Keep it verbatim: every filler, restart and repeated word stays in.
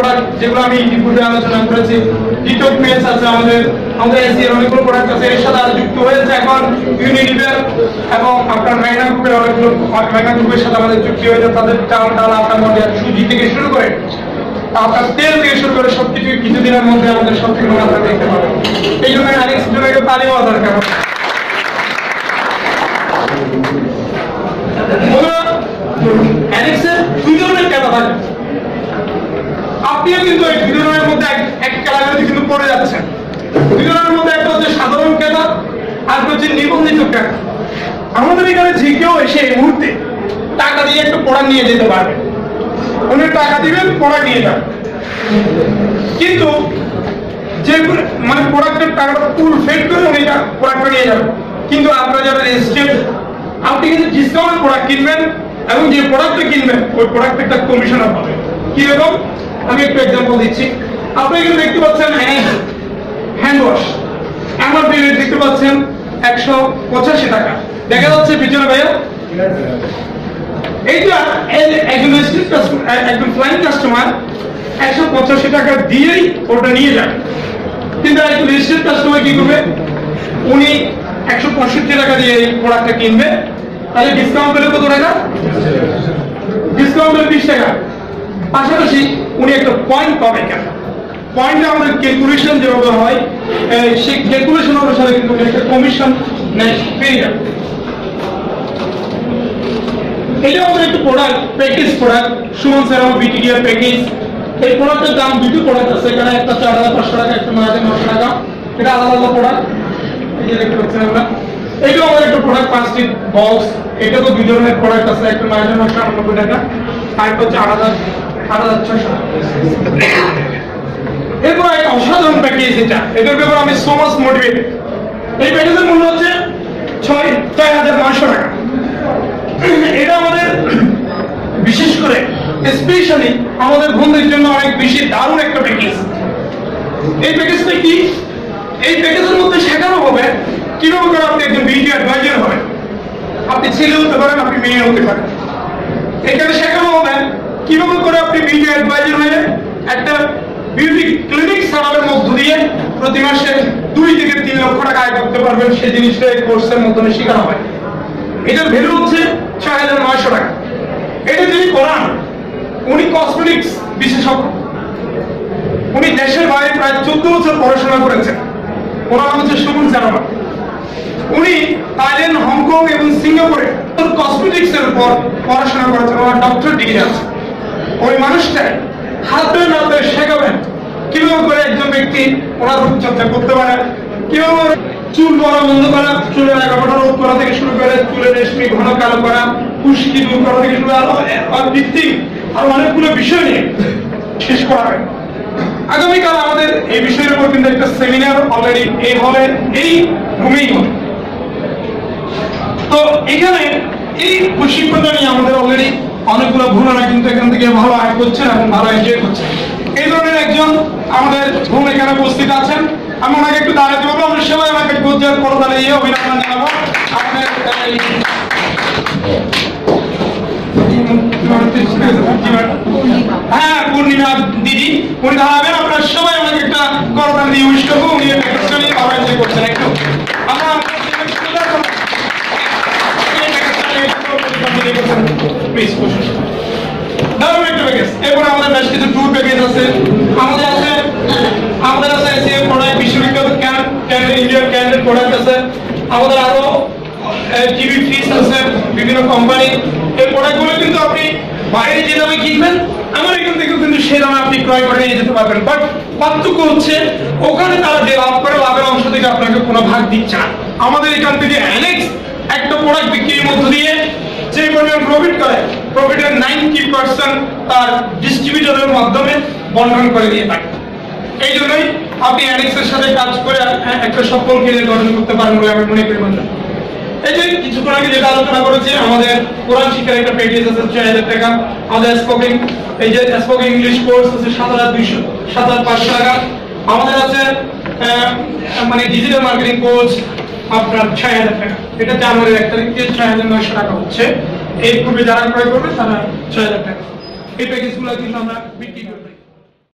Product যেগুলো আমি ইতিপূর্বে আলোচনা করেছি, ডিটক মেস আছে, আমাদের আমাদের এসির অনেকগুলো প্রোডাক্ট আছে, এর সাথে আরো যুক্ত হয়েছে এখন ইউনিলিভার এবং আপনার ম্যাগনা গ্রুপের অনেকগুলো ম্যাগনা গ্রুপের সাথে আমাদের চুক্তি হয়েছে। তাদের চাল ডাল আপনার মধ্যে সুজি থেকে শুরু করে আপনার তেল থেকে শুরু করে সবকিছু কিছুদিনের মধ্যে আমাদের সব কিছু আপনারা দেখতে পাবেন। এই জন্য অ্যানেক্স জন্য একটা তালিম হওয়া দরকার। অ্যানেক্সের দুই ধরনের ক্যাটা থাকে, আপনিও কিন্তু এই দুই ধরনের মধ্যে এক ক্যাটাগরিতে কিন্তু পড়ে যাচ্ছেন। দুই ধরনের মধ্যে একটা হচ্ছে সাধারণ ক্যাটা আর হচ্ছে নিবন্ধিত ক্যাটা। আমাদের এখানে যে কেউ এসে এই মুহূর্তে টাকা দিয়ে একটা প্রোডাক্ট নিয়ে যেতে পারবে, উনি টাকা দিবেন প্রোডাক্ট নিয়ে যাবেন, কিন্তু যে মানে প্রোডাক্টের টাকাটা ফুল ফেড করে উনি প্রোডাক্টটা নিয়ে যাবেন। কিন্তু আপনারা যারা রেজিস্ট্রেড আপনি কিন্তু ডিসকাউন্ট প্রোডাক্ট কিনবেন এবং যে প্রোডাক্টটা কিনবেন ওই প্রোডাক্টে একটা কমিশন পাবেন। কিরকম আমি একটু এক্সাম্পল দিচ্ছি। আপনি এখানে দেখতে পাচ্ছেন হ্যান্ড ওয়াশ, এমআরপি রেট দেখতে পাচ্ছেন একশো পঁচাশি টাকা, দেখা যাচ্ছে পিছনে ভাইয়া। এইটা একজন একজন ফ্লাইং কাস্টমার একশো পঁচাশি টাকা দিয়েই ওটা নিয়ে যাবে, কিন্তু একজন রেজিস্টার্ড কাস্টমার কি করবে, উনি একশো পঁয়ষট্টি টাকা দিয়ে এই প্রোডাক্টটা কিনবে, তাহলে ডিসকাউন্ট পেলে কত টাকা? ডিসকাউন্ট পেলে বিশ টাকা। পাশাপাশি উনি একটা পয়েন্ট পাবে। কেন পয়েন্টটা আমাদের ক্যালকুলেশন যেভাবে হয় সেই ক্যালকুলেশন অনুসারে কিন্তু একটা কমিশন পেয়ে যাবে। এটা আমাদের একটা product package product Suman sir আমার বিটিডিআর প্যাকেজ। এই প্রোডাক্টের দাম দুটো প্রোডাক্ট আছে, এখানে একটা চার হাজার পাঁচশো টাকা, একটা নয় হাজার নশো টাকা, এটা আলাদা আলাদা প্রোডাক্ট। এই যে দেখতে পাচ্ছেন আমরা, এইটাও আমাদের একটা প্রোডাক্ট পাঁচটি বক্স, এটা তো দুই ধরনের প্রোডাক্ট আছে, একটা নয় হাজার নশো আটানব্বই টাকা আর একটা হচ্ছে আট হাজার আট হাজার ছয়শো টাকা। এরপর একটা অসাধারণ প্যাকেজ, এটা এটার ব্যাপারে আমি সো মাচ মোটিভেটেড। এই প্যাকেজের মূল্য হচ্ছে ছয় ছয় হাজার নয়শো টাকা। এটা আমাদের বিশেষ করে স্পেশালি আমাদের বন্ধুদের জন্য অনেক বেশি দারুণ একটা প্যাকেজ। এই প্যাকেজটা কি? এই প্যাকেজের মধ্যে শেখানো হবে কিভাবে করে আপনি একজন বিউটি অ্যাডভাইজার হবেন। আপনি ছেলে হতে পারেন, আপনি মেয়ে হতে পারেন। এখানে শেখানো হবে কিভাবে করে আপনি বিউটি অ্যাডভাইজার হয়ে একটা বিউটি ক্লিনিক চালানোর মধ্য দিয়ে প্রতি মাসে দুই থেকে তিন লক্ষ টাকা আয় করতে পারবেন। সেই জিনিসটা এই কোর্সের মাধ্যমে শেখানো হয়। এটার ভ্যালু হচ্ছে ছয় হাজার নয়শো টাকা। এটা যিনি করান উনি কসমেটিক্স বিশেষজ্ঞ, উনি দেশের বাইরে প্রায় চোদ্দ বছর পড়াশোনা করেছেন। ওনার নাম হচ্ছে সুমন স্যার। উনি থাইল্যান্ড, হংকং এবং সিঙ্গাপুরে কসমেটিক্স এর উপর পড়াশোনা করেছেন, ওনার ডক্টর ডিগ্রি আছে। ওই মানুষটাই হাতে নাতে শেখাবেন কিভাবে করে একজন ব্যক্তি ওনার রূপচর্চা করতে পারে, কিভাবে চুল পড়া বন্ধ করা, চুলের এগারোটা রোধ করা থেকে শুরু করে চুলের রেশমি ঘন কালো করা, খুশকি দূর করা থেকে শুরু আরো ভিত্তিক আরো অনেকগুলো বিষয় নিয়ে শেষ করা হয়। আগামীকাল আমাদের এই বিষয়ের উপর কিন্তু একটা সেমিনার অলরেডি এই হলে এই রুমেই হবে। তো এখানে এই প্রশিক্ষণটা নিয়ে আমাদের অলরেডি অনেকগুলো ভুলরা কিন্তু এখান থেকে ভালো আয় করছেন এবং ভালো এনজয় করছেন। এই ধরনের একজন আমাদের বোন এখানে উপস্থিত আছেন, আমি ওনাকে একটু দাঁড়াতে বলবো। আমরা সবাই আমাকে গোজ্জার করতালে দিয়ে অভিনন্দন জানাবো। আমাদের হ্যাঁ পূর্ণিমা দিদি উনি দাঁড়াবেন, আপনারা সবাই ওনাকে একটা করতাল দিয়ে উইশ করবো। উনি প্যাকেজটা নিয়ে ভালো এনজয় করছেন। একটু আমরা এরপরে আমাদের বেশ কিছু ট্যুর প্যাকেজ আছে, আমাদের আছে আমাদের আছে প্রোডাক্ট বিশ্ববিখ্যাত ইন্ডিয়ান ক্যান্ডেড প্রোডাক্ট আছে, আমাদের আরো টিভি ফ্রিজ আছে বিভিন্ন কোম্পানি। এই প্রোডাক্টগুলো কিন্তু আপনি বাইরে যে দামে কিনবেন আমার এখান থেকে কিন্তু সে দামে আপনি ক্রয় করে নিয়ে যেতে পারবেন। বাট পার্থক্য হচ্ছে ওখানে তারা যে লাভ করে লাভের অংশ থেকে আপনাকে কোনো ভাগ দিচ্ছে না। আমাদের এখান থেকে অ্যানেক্স একটা প্রোডাক্ট বিক্রির মধ্য দিয়ে যে পরিমাণ প্রফিট করে প্রফিটের নাইনটি পার্সেন্ট তার ডিস্ট্রিবিউটরের মাধ্যমে বন্টন করে দিয়ে থাকে। এই জন্যই আপনি অ্যানেক্সের সাথে কাজ করে একটা সফল ক্যারিয়ার গঠন করতে পারেন বলে আমি মনে করি। বন্ধুরা এই যে কিছুক্ষণ আগে যেটা আলোচনা করেছি, আমাদের কোরআন শিক্ষার একটা প্যাকেজ আছে ছয় হাজার টাকা, আমাদের স্পোকেন এই যে স্পোকেন ইংলিশ কোর্স আছে সাত হাজার দুইশো সাত হাজার পাঁচশো টাকা, আমাদের আছে মানে ডিজিটাল মার্কেটিং কোর্স আপনার ছয় হাজার টাকা। এটা জানুয়ারির এক তারিখ থেকে ছয় হাজার নয়শো টাকা হচ্ছে। এই পূর্বে যারা ক্রয় করবে তারা ছয় হাজার টাকা। এই প্যাকেজগুলো কিন্তু আমরা বিক্রি করবো।